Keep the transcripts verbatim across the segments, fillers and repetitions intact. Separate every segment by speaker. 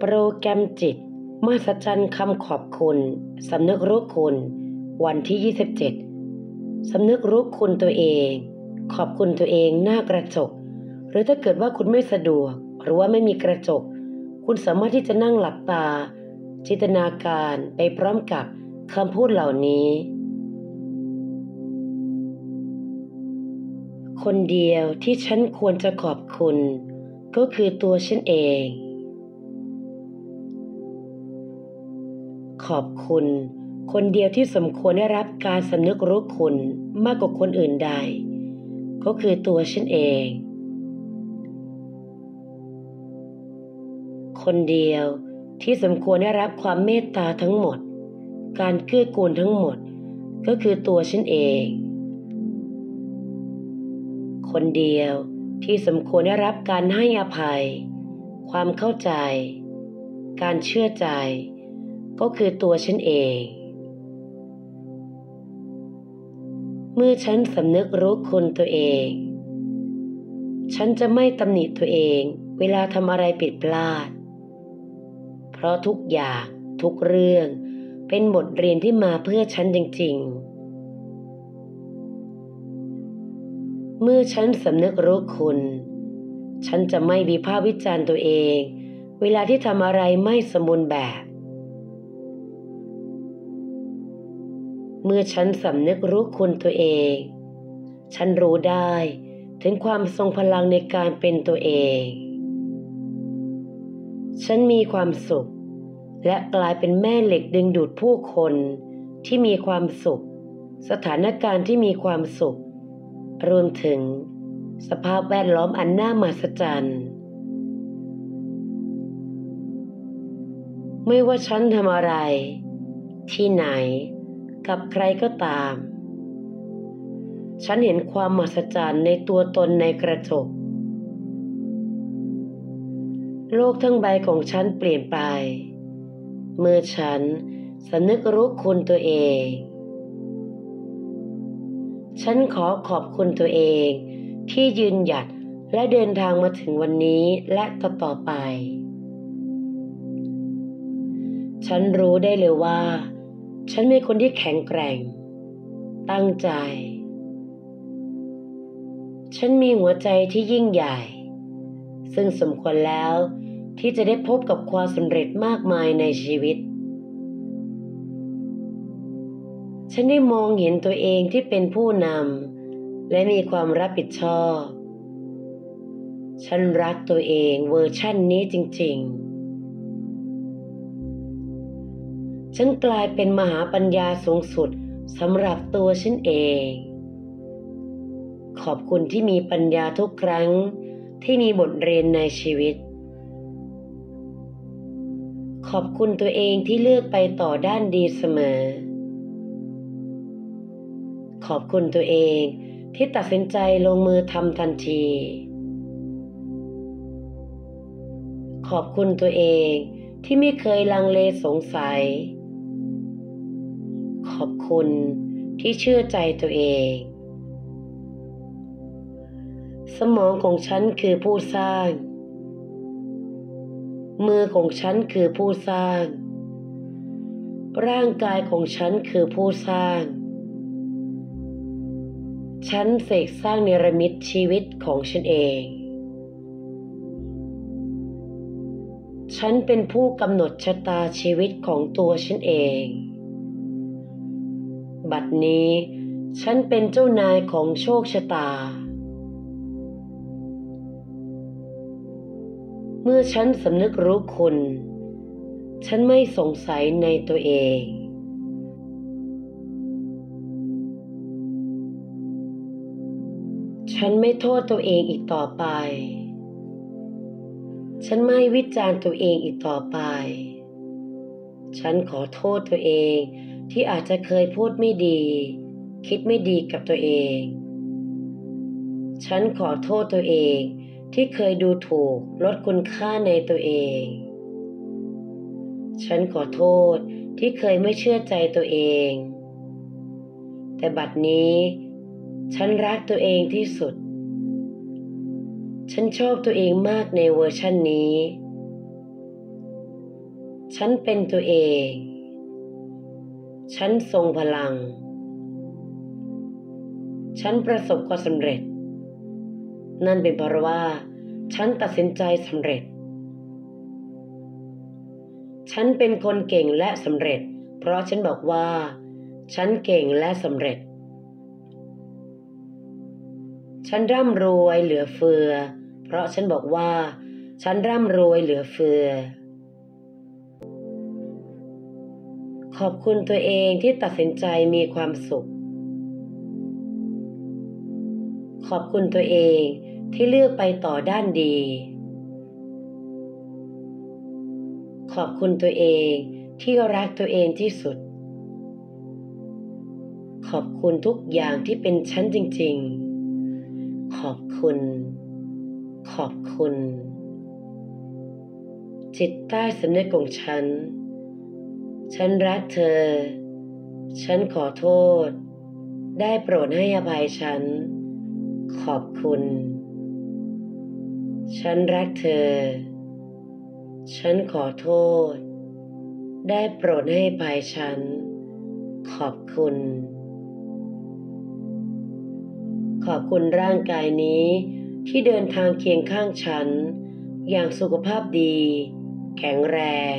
Speaker 1: โปรแกรมจิตมหัศจรรย์คำขอบคุณสำนึกรู้คุณวันที่ยี่สิบเจ็ดสำนึกรู้คุณตัวเองขอบคุณตัวเองหน้ากระจกหรือถ้าเกิดว่าคุณไม่สะดวกหรือว่าไม่มีกระจกคุณสามารถที่จะนั่งหลับตาจินตนาการไปพร้อมกับคำพูดเหล่านี้คนเดียวที่ฉันควรจะขอบคุณก็คือตัวฉันเองขอบคุณคนเดียวที่สมควรได้รับการสำนึกรู้คุณมากกว่าคนอื่นใดก็คือตัวฉันเองคนเดียวที่สมควรได้รับความเมตตาทั้งหมดการเกื้อกูลทั้งหมดก็คือตัวฉันเองคนเดียวที่สมควรได้รับการให้อภัยความเข้าใจการเชื่อใจก็คือตัวฉันเองเมื่อฉันสำนึกรู้คุณตัวเองฉันจะไม่ตำหนิตัวเองเวลาทำอะไรผิดพลาดเพราะทุกอย่างทุกเรื่องเป็นบทเรียนที่มาเพื่อฉันจริงๆเมื่อฉันสำนึกรู้คุณฉันจะไม่วิพากษ์วิจารณ์ตัวเองเวลาที่ทำอะไรไม่สมบูรณ์แบบเมื่อฉันสำนึกรู้คุณตัวเองฉันรู้ได้ถึงความทรงพลังในการเป็นตัวเองฉันมีความสุขและกลายเป็นแม่เหล็กดึงดูดผู้คนที่มีความสุขสถานการณ์ที่มีความสุขรวมถึงสภาพแวดล้อมอันน่ามหัศจรรย์ไม่ว่าฉันทำอะไรที่ไหนกับใครก็ตามฉันเห็นความมหัศจรรย์ในตัวตนในกระจกโลกทั้งใบของฉันเปลี่ยนไปเมื่อฉันสำนึกรู้คุณตัวเองฉันขอขอบคุณตัวเองที่ยืนหยัดและเดินทางมาถึงวันนี้และต่อๆไปฉันรู้ได้เลยว่าฉันเป็นคนที่แข็งแกร่งตั้งใจฉันมีหัวใจที่ยิ่งใหญ่ซึ่งสมควรแล้วที่จะได้พบกับความสำเร็จมากมายในชีวิตฉันได้มองเห็นตัวเองที่เป็นผู้นำและมีความรับผิดชอบฉันรักตัวเองเวอร์ชั่นนี้จริงๆฉันกลายเป็นมหาปัญญาสูงสุดสำหรับตัวฉันเองขอบคุณที่มีปัญญาทุกครั้งที่มีบทเรียนในชีวิตขอบคุณตัวเองที่เลือกไปต่อด้านดีเสมอขอบคุณตัวเองที่ตัดสินใจลงมือทำทันทีขอบคุณตัวเองที่ไม่เคยลังเลสงสัยขอบคุณที่เชื่อใจตัวเองสมองของฉันคือผู้สร้างมือของฉันคือผู้สร้างร่างกายของฉันคือผู้สร้างฉันเสกสร้างเนรมิตชีวิตของฉันเองฉันเป็นผู้กำหนดชะตาชีวิตของตัวฉันเองบัดนี้ฉันเป็นเจ้านายของโชคชะตาเมื่อฉันสำนึกรู้คุณฉันไม่สงสัยในตัวเองฉันไม่โทษตัวเองอีกต่อไปฉันไม่วิจารณ์ตัวเองอีกต่อไปฉันขอโทษตัวเองที่อาจจะเคยพูดไม่ดีคิดไม่ดีกับตัวเองฉันขอโทษตัวเองที่เคยดูถูกลดคุณค่าในตัวเองฉันขอโทษที่เคยไม่เชื่อใจตัวเองแต่บัดนี้ฉันรักตัวเองที่สุดฉันชอบตัวเองมากในเวอร์ชันนี้ฉันเป็นตัวเอง ฉันทรงพลัง ฉันประสบความสำเร็จนั่นเป็นเพราะว่าฉันตัดสินใจสำเร็จฉันเป็นคนเก่งและสำเร็จเพราะฉันบอกว่าฉันเก่งและสำเร็จฉันร่ำรวยเหลือเฟือเพราะฉันบอกว่าฉันร่ำรวยเหลือเฟือขอบคุณตัวเองที่ตัดสินใจมีความสุขขอบคุณตัวเองที่เลือกไปต่อด้านดีขอบคุณตัวเองที่รักตัวเองที่สุดขอบคุณทุกอย่างที่เป็นฉันจริงๆขอบคุณขอบคุณจิตใต้สำนึกของฉันฉันรักเธอฉันขอโทษได้โปรดให้อภัยฉันขอบคุณฉันรักเธอฉันขอโทษได้โปรดให้อภัยฉันขอบคุณขอบคุณร่างกายนี้ที่เดินทางเคียงข้างฉันอย่างสุขภาพดีแข็งแรง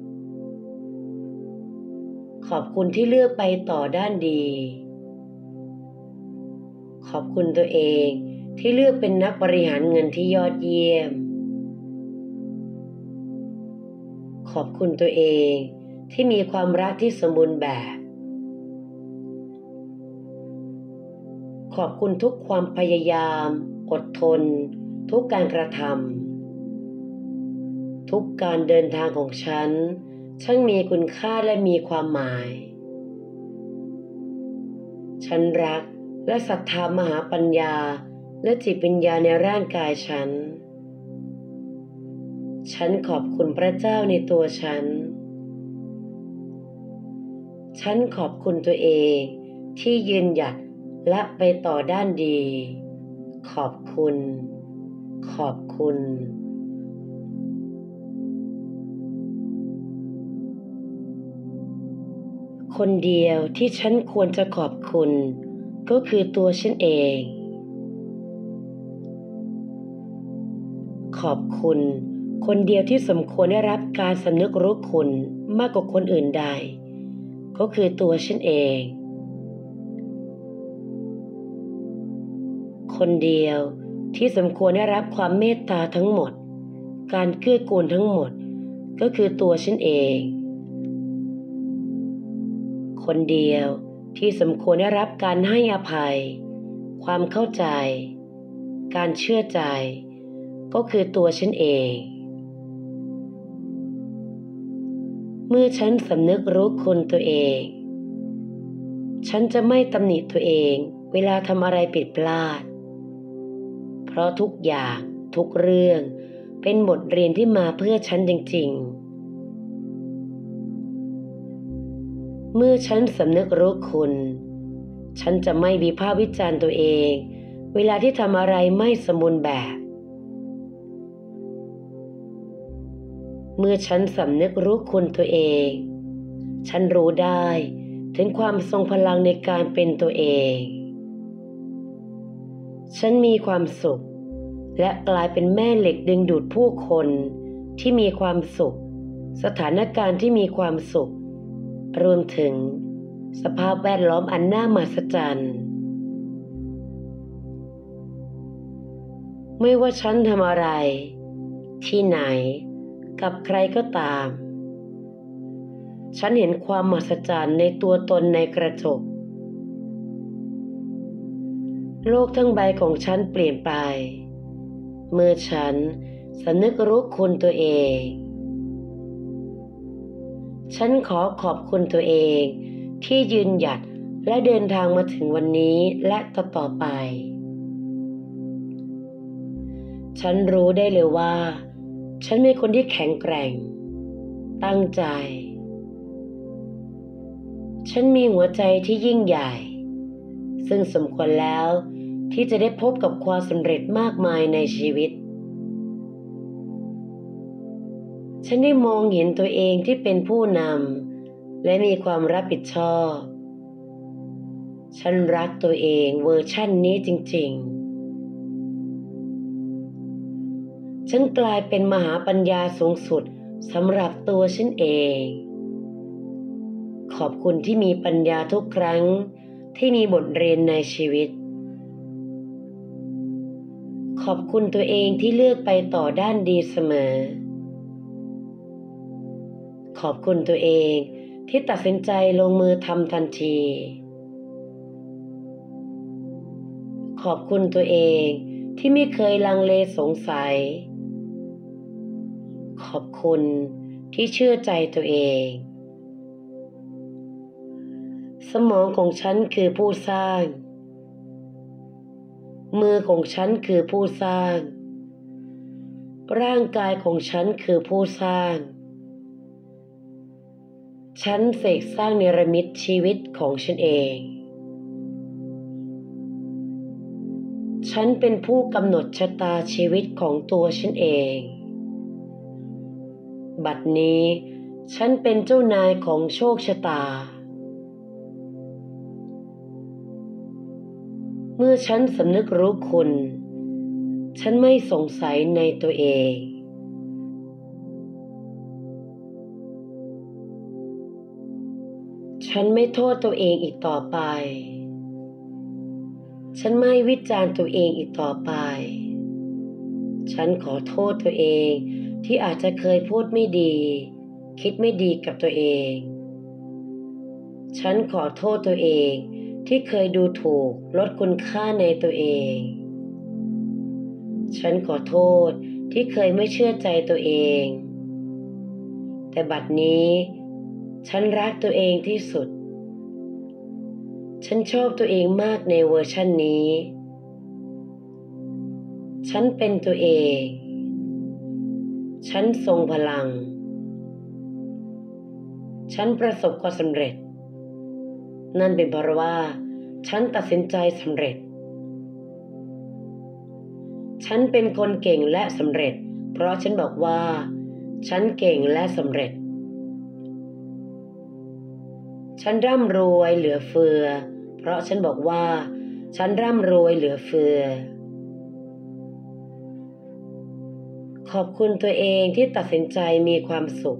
Speaker 1: ขอบคุณที่เลือกไปต่อด้านดีขอบคุณตัวเองที่เลือกเป็นนักบริหารเงินที่ยอดเยี่ยมขอบคุณตัวเองที่มีความรักที่สมบูรณ์แบบขอบคุณทุกความพยายามอดทนทุกการกระทำทุกการเดินทางของฉันช่างมีคุณค่าและมีความหมายฉันรักและศรัทธามหาปัญญาและจิตวิญญาณในร่างกายฉันฉันขอบคุณพระเจ้าในตัวฉันฉันขอบคุณตัวเองที่ยืนหยัดและไปต่อด้านดีขอบคุณขอบคุณคนเดียวที่ฉันควรจะขอบคุณก็คือตัวฉันเองขอบคุณคนเดียวที่สมควรได้รับการสำนึกรู้คุณมากกว่าคนอื่นใดก็คือตัวฉันเองคนเดียวที่สมควรได้รับความเมตตาทั้งหมดการเกื้อกูลทั้งหมดก็คือตัวฉันเองคนเดียวที่สมควรได้รับการให้อภัยความเข้าใจการเชื่อใจก็คือตัวฉันเองเมื่อฉันสำนึกรู้คุณตัวเองฉันจะไม่ตำหนิตัวเองเวลาทำอะไรผิดพลาดเพราะทุกอย่างทุกเรื่องเป็นบทเรียนที่มาเพื่อฉันจริงๆเมื่อฉันสำนึกรู้คุณฉันจะไม่วิพากษ์วิจารณ์ตัวเองเวลาที่ทำอะไรไม่สมบูรณ์แบบเมื่อฉันสำนึกรู้คุณตัวเองฉันรู้ได้ถึงความทรงพลังในการเป็นตัวเองฉันมีความสุขและกลายเป็นแม่เหล็กดึงดูดผู้คนที่มีความสุขสถานการณ์ที่มีความสุขรวมถึงสภาพแวดล้อมอันน่ามหัศจรรย์ไม่ว่าฉันทำอะไรที่ไหนกับใครก็ตามฉันเห็นความมหัศจรรย์ในตัวตนในกระจกโลกทั้งใบของฉันเปลี่ยนไปเมื่อฉันสำนึกรู้คุณตัวเองฉันขอขอบคุณตัวเองที่ยืนหยัดและเดินทางมาถึงวันนี้และต่อๆไปฉันรู้ได้เลยว่าฉันเป็นคนที่แข็งแกร่งตั้งใจฉันมีหัวใจที่ยิ่งใหญ่ซึ่งสมควรแล้วที่จะได้พบกับความสำเร็จมากมายในชีวิตฉันได้มองเห็นตัวเองที่เป็นผู้นำและมีความรับผิดชอบฉันรักตัวเองเวอร์ชั่นนี้จริงๆฉันกลายเป็นมหาปัญญาสูงสุดสำหรับตัวฉันเองขอบคุณที่มีปัญญาทุกครั้งที่มีบทเรียนในชีวิตขอบคุณตัวเองที่เลือกไปต่อด้านดีเสมอขอบคุณตัวเองที่ตัดสินใจลงมือทำทันทีขอบคุณตัวเองที่ไม่เคยลังเลสงสัยขอบคุณที่เชื่อใจตัวเองสมองของฉันคือผู้สร้างมือของฉันคือผู้สร้างร่างกายของฉันคือผู้สร้างฉันเสกสร้างเนรมิตชีวิตของฉันเองฉันเป็นผู้กำหนดชะตาชีวิตของตัวฉันเองบัดนี้ฉันเป็นเจ้านายของโชคชะตาเมื่อฉันสำนึกรู้คุณฉันไม่สงสัยในตัวเองฉันไม่โทษตัวเองอีกต่อไปฉันไม่วิจารณ์ตัวเองอีกต่อไปฉันขอโทษตัวเองที่อาจจะเคยพูดไม่ดีคิดไม่ดีกับตัวเองฉันขอโทษตัวเองที่เคยดูถูกลดคุณค่าในตัวเองฉันขอโทษที่เคยไม่เชื่อใจตัวเองแต่บัดนี้ฉันรักตัวเองที่สุดฉันชอบตัวเองมากในเวอร์ชันนี้ฉันเป็นตัวเองฉันทรงพลังฉันประสบความสำเร็จนั่นเป็นเพราะว่าฉันตัดสินใจสำเร็จฉันเป็นคนเก่งและสำเร็จเพราะฉันบอกว่าฉันเก่งและสำเร็จฉันร่ำรวยเหลือเฟือเพราะฉันบอกว่าฉันร่ำรวยเหลือเฟือขอบคุณตัวเองที่ตัดสินใจมีความสุข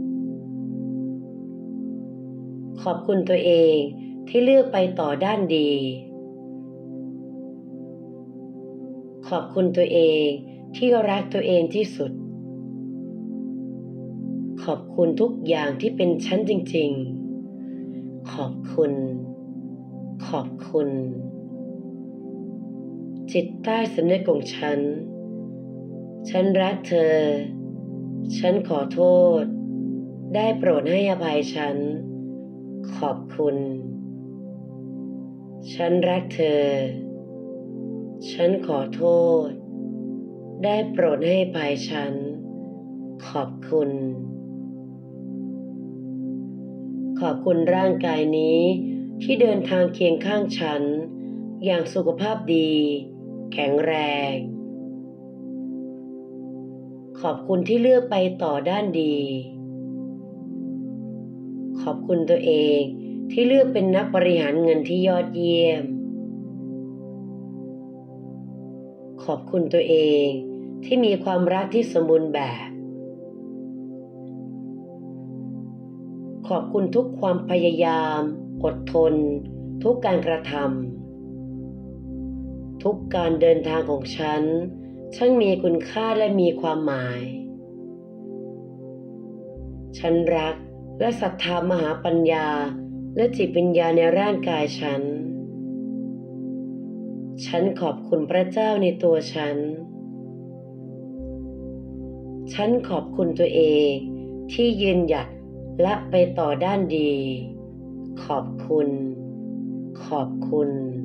Speaker 1: ขอบคุณตัวเองที่เลือกไปต่อด้านดีขอบคุณตัวเองที่รักตัวเองที่สุดขอบคุณทุกอย่างที่เป็นฉันจริงๆขอบคุณขอบคุณจิตใต้สำนึกของฉันฉันรักเธอฉันขอโทษได้โปรดให้อภัยฉันขอบคุณฉันรักเธอฉันขอโทษได้โปรดให้อภัยฉันขอบคุณขอบคุณร่างกายนี้ที่เดินทางเคียงข้างฉันอย่างสุขภาพดีแข็งแรงขอบคุณที่เลือกไปต่อด้านดีขอบคุณตัวเองที่เลือกเป็นนักบริหารเงินที่ยอดเยี่ยมขอบคุณตัวเองที่มีความรักที่สมบูรณ์แบบขอบคุณทุกความพยายามอดทนทุกการกระทำทุกการเดินทางของฉันช่างมีคุณค่าและมีความหมายฉันรักและศรัทธามหาปัญญาและจิตวิญญาณในร่างกายฉันฉันขอบคุณพระเจ้าในตัวฉันฉันขอบคุณตัวเองที่ยืนหยัดและไปต่อด้านดีขอบคุณขอบคุณ